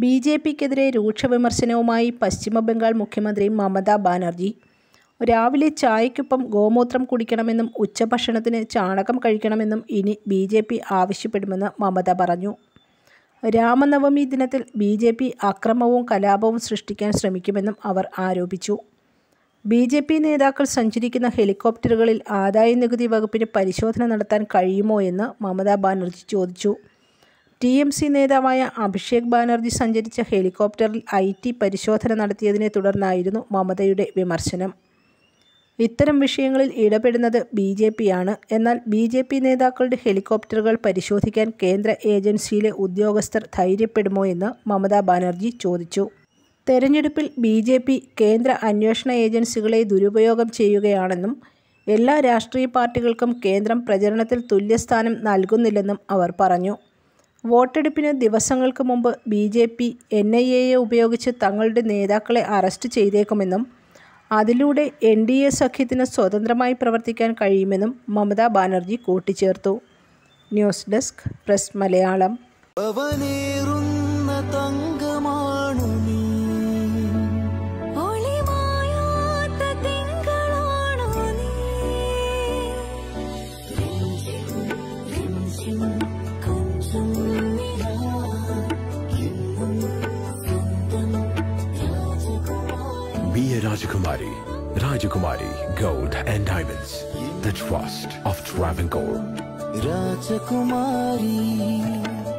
ബി.ജെ.പിക്കെതിരെ രൂക്ഷ വിമർശനവുമായി പശ്ചിമബംഗാൾ മുഖ്യമന്ത്രി മമതാ ബാനർജി. രാവിലെ ചായയ്ക്കൊപ്പം ഗോമൂത്രം കുടിക്കണമെന്നും ഉച്ചഭക്ഷണത്തിന് ചാണകം കഴിക്കണമെന്നും ഇനി ബി.ജെ.പി ആവശ്യപ്പെടുമെന്ന് മമത പറഞ്ഞു. രാമനവമി ദിനത്തിൽ ബി.ജെ.പി അക്രമവും കലാപവും സൃഷ്ടിക്കാൻ ശ്രമിക്കുമെന്നും അവർ ആരോപിച്ചു. ബി.ജെ.പി നേതാക്കൾ സഞ്ചരിക്കുന്ന ഹെലികോപ്റ്ററുകളിൽ ആദായനികുതി വകുപ്പിന് പരിശോധന നടത്താൻ കഴിയുമോ എന്ന് മമതാ ബാനർജി ചോദിച്ചു. ടി.എം.സി നേതാവായ അഭിഷേക് ബാനർജി സഞ്ചരിച്ച ഹെലികോപ്റ്ററിൽ ഐ.ടി പരിശോധന നടത്തിയതിനെ തുടർന്നായിരുന്നു മമതയുടെ വിമർശനം. ഇത്തരം വിഷയങ്ങളിൽ ഇടപെടുന്നത് ബി.ജെ.പിയാണ്. എന്നാൽ ബി.ജെ.പി നേതാക്കളുടെ ഹെലികോപ്റ്ററുകൾ പരിശോധിക്കാൻ കേന്ദ്ര ഏജൻസിയിലെ ഉദ്യോഗസ്ഥർ ധൈര്യപ്പെടുമോ എന്ന് മമതാ ബാനർജി ചോദിച്ചു. തെരഞ്ഞെടുപ്പിൽ ബി.ജെ.പി കേന്ദ്ര അന്വേഷണ ഏജൻസികളെ ദുരുപയോഗം ചെയ്യുകയാണെന്നും എല്ലാ രാഷ്ട്രീയ പാർട്ടികൾക്കും കേന്ദ്രം പ്രചരണത്തിൽ തുല്യസ്ഥാനം നൽകുന്നില്ലെന്നും അവർ പറഞ്ഞു. വോട്ടെടുപ്പിന് ദിവസങ്ങൾക്ക് മുമ്പ് ബി.ജെ.പി എൻ.ഐ.എയെ ഉപയോഗിച്ച് തങ്ങളുടെ നേതാക്കളെ അറസ്റ്റ് ചെയ്തേക്കുമെന്നും അതിലൂടെ എൻ.ഡി.എ സഖ്യത്തിന് സ്വതന്ത്രമായി പ്രവർത്തിക്കാൻ കഴിയുമെന്നും മമതാ ബാനർജി കൂട്ടിച്ചേർത്തു. News desk press Malayalam. Be a Rajakumari. Rajakumari Gold and Diamonds. The trust of Travancore. Rajakumari.